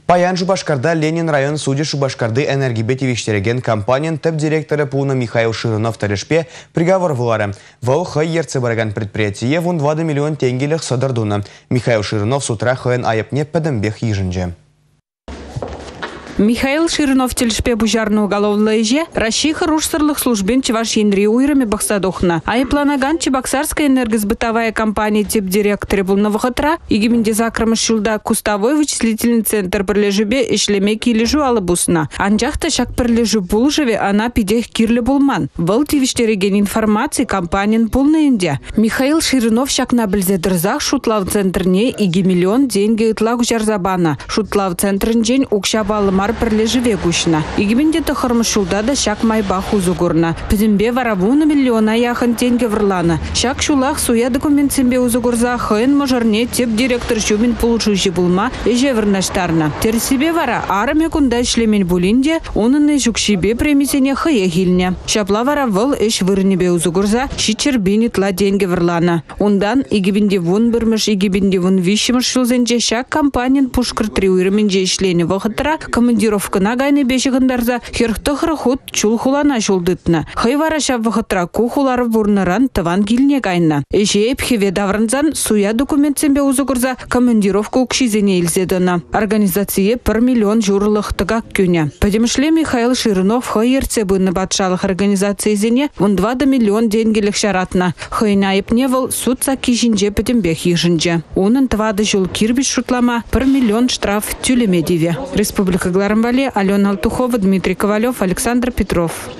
Паян Шубашкарда Ленин район суде Шубашкарды энергибет евиштереген компаниян төп директоры Пуна Михаил Ширунов тарешпе приговор вылары. Вол хай ерце бараган предприятие вон 20 миллион тенгелях содардуна. Михаил Ширунов с утра хаен аяпне педембех ежинже. Михаил Ширунов телешпе бужарны уголовный еже, Рашиха рушсырлых службен чеваш енри уйрами бақсадухна. Айыпланаган Чебоксарская энергосбытовая компания тип директоры булного хатра, игименде закрамыш шулда кустовой вычислительный центр прилежубе ишлеме килежу алабусна. Анжахта шак прилежу булжеве, она пидех кирле булман. Вол тивиштереген информации компаниян пулна инде. Михаил Ширунов шак на бельзедерзах шутлав центрне иги миллион деньги итлаг жарзабана. Шутлав центрнжен укшабалымар прилежеве гушна. Игименде тахармышулда да шак майбах узугурна. Пизимбе варавуна миллиона яхан деньги врлана. Шак шулах суя документ симбе узугурза хын можарне тип директор шубин получующий булма еже врнаштарна. Терсибе вара арме кунда шлемен булинде, онын жукшибе премисене хыя гильня. Шапла вара выл эш вырнебе узугурза шичер бинитла деньги врлана. Ондан игибенде вон бирмыш игибенде вон вишимыш шулзенже шак компаниян пушкыр триуйрменже ишлени вахытра командировка на гайны бешігіндарза херхтықыры худ чул хулана жулдытна. Хайвара шап вахытра кухулары бурныран тыван гильне гайна. Эше эпхеве даврынзан суя документсембе узугурза командировка укшизене илзедына. Организация 1 миллион журлых тыгак кюня. Подемшле Михаил Ширунов хайерце быны батшалық организации зене вон 2 миллион денгелік шаратна. Хайна епневал судца кишинже подембех ежинже. Унын 2 жул кирбиш шутлама 1 миллион штраф тюлемедиве. Республика Гларамбале, Алена Алтухова, Дмитрий Ковалев, Александр Петров.